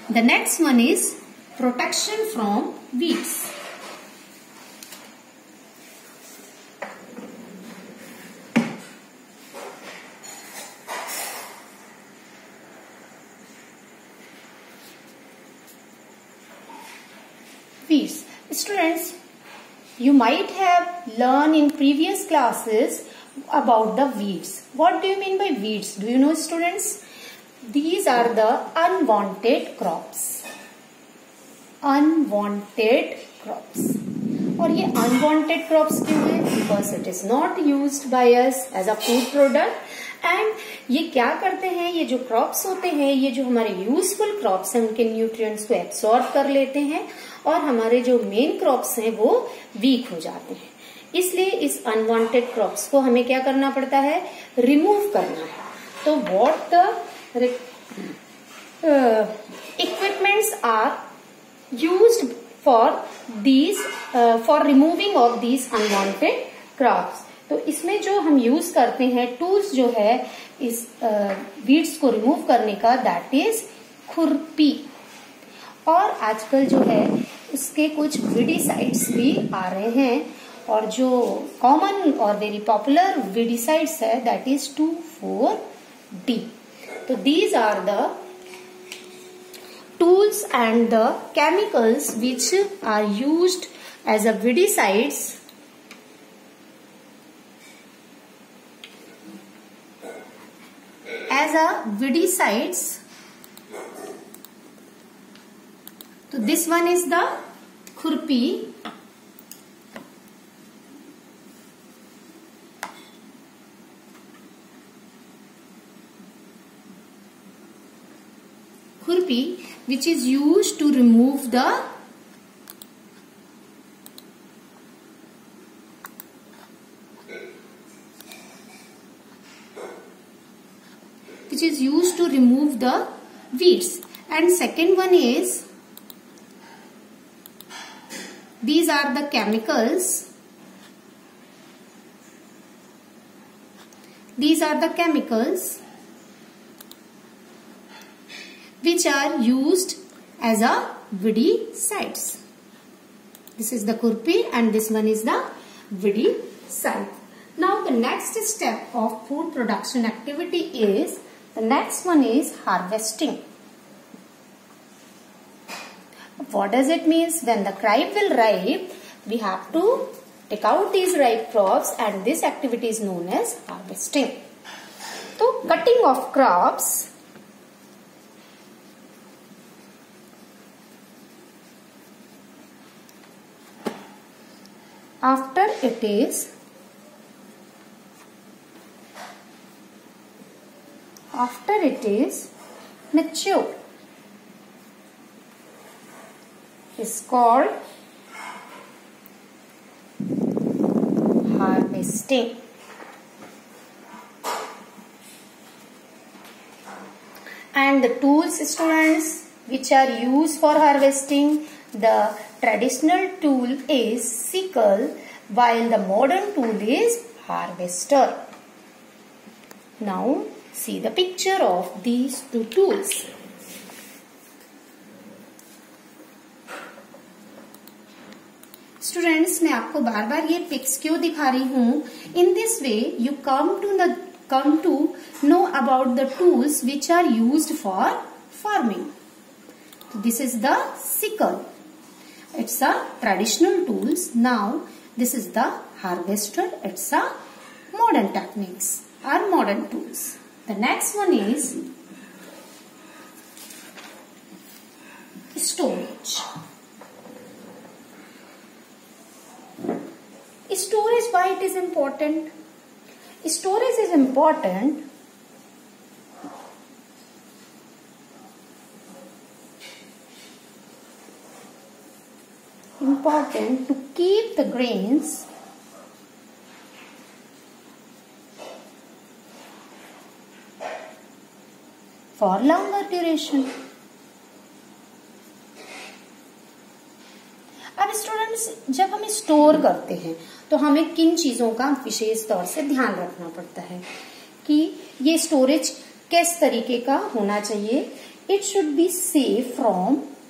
The next one is protection from weeds. Weeds. Students, you might have learned in previous classes about the weeds. What do you mean by weeds? Do you know, students? These are the unwanted crops. Unwanted crops. और ये unwanted crops क्यों है? Because it is not used by us as a food product. And ये क्या करते हैं? ये जो crops होते हैं, ये जो हमारे useful crops हैं, उनके nutrients को absorb कर लेते हैं और हमारे जो main crops हैं वो weak हो जाते हैं. इसलिए इस unwanted crops को हमें क्या करना पड़ता है? Remove करना है. तो what the equipments are used for these for removing of these unwanted crops. तो इसमें जो हम यूज करते हैं टूल्स जो है इस वीड्स को रिमूव करने का, दैट इज खुरपी. और आजकल जो है इसके कुछ वीडीसाइड्स भी आ रहे हैं और जो कॉमन और वेरी पॉपुलर वीडीसाइड्स है दैट इज 2,4-D. तो these are the tools and the chemicals which are used as a weedicides So this one is the khurpi. Khurpi, which is used to remove the weeds. And second one is, these are the chemicals. These are the chemicals which are used as a weedicides. This is the khurpi and this one is the weedicide. Now the next step of food production activity is, the next one is harvesting. What does it mean? When the crop will ripe, we have to take out these ripe crops and this activity is known as harvesting. So cutting of crops. After it is mature, is called harvesting. And the tools, students, which are used for harvesting, the traditional tool is sickle while the modern tool is harvester. Now see the picture of these two tools. Students, मैं आपको बार बार ये pics क्यों दिखा रही हूँ? In this way you come to know about the tools which are used for farming. So this is the sickle. It's a traditional tools. Now this is the harvester. It's a modern techniques or modern tools. The next one is storage. Storage, why it is important? Storage is important to keep the grains for longer duration. अब students, जब हम store करते हैं तो हमें किन चीजों का विशेष तौर से ध्यान रखना पड़ता है कि ये स्टोरेज किस तरीके का होना चाहिए it should be safe from